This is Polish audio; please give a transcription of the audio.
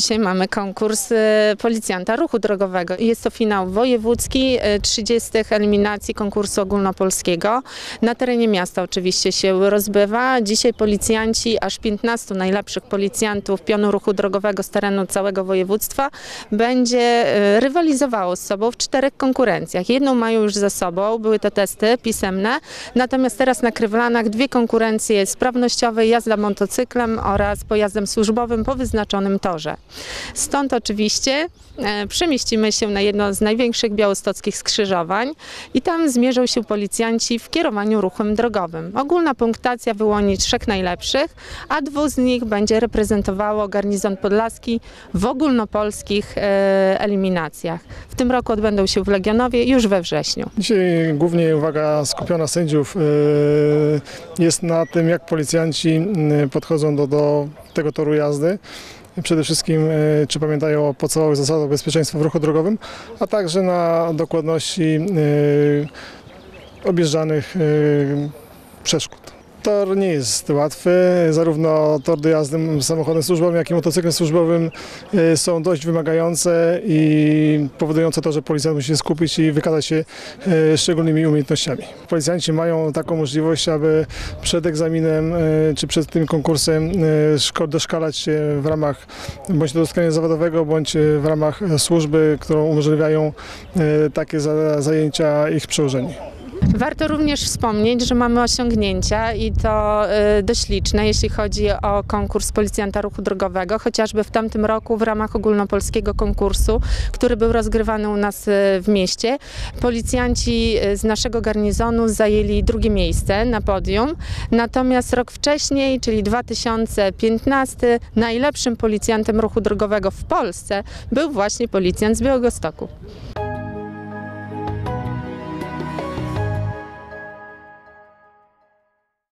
dzisiaj mamy konkurs policjanta ruchu drogowego. Jest to finał wojewódzki 30 eliminacji konkursu ogólnopolskiego. Na terenie miasta oczywiście się rozbywa. Dzisiaj policjanci, aż 15 najlepszych policjantów pionu ruchu drogowego z terenu całego województwa będzie rywalizowało z sobą w 4 konkurencjach. Jedną mają już za sobą, były to testy pisemne, natomiast teraz na Krywlanach 2 konkurencje sprawnościowe, jazda motocyklem oraz pojazdem służbowym po wyznaczonym torze. Stąd oczywiście przemieścimy się na jedno z największych białostockich skrzyżowań i tam zmierzą się policjanci w kierowaniu ruchem drogowym. Ogólna punktacja wyłoni 3 najlepszych, a 2 z nich będzie reprezentowało garnizon podlaski w ogólnopolskich eliminacjach. W tym roku odbędą się w Legionowie już we wrześniu. Dzisiaj głównie uwaga skupiona sędziów jest na tym, jak policjanci podchodzą do tego toru jazdy. Przede wszystkim, czy pamiętają o podstawowych zasadach bezpieczeństwa w ruchu drogowym, a także na dokładności objeżdżanych przeszkód. Tor nie jest łatwy, zarówno tor do jazdy samochodem służbowym, jak i motocyklem służbowym są dość wymagające i powodujące to, że policjant musi się skupić i wykazać się szczególnymi umiejętnościami. Policjanci mają taką możliwość, aby przed egzaminem czy przed tym konkursem doszkalać się w ramach bądź doskonalenia zawodowego, bądź w ramach służby, którą umożliwiają takie zajęcia ich przełożeni. Warto również wspomnieć, że mamy osiągnięcia i to dość liczne, jeśli chodzi o konkurs policjanta ruchu drogowego. Chociażby w tamtym roku w ramach ogólnopolskiego konkursu, który był rozgrywany u nas w mieście, policjanci z naszego garnizonu zajęli 2. miejsce na podium. Natomiast rok wcześniej, czyli 2015, najlepszym policjantem ruchu drogowego w Polsce był właśnie policjant z Białegostoku.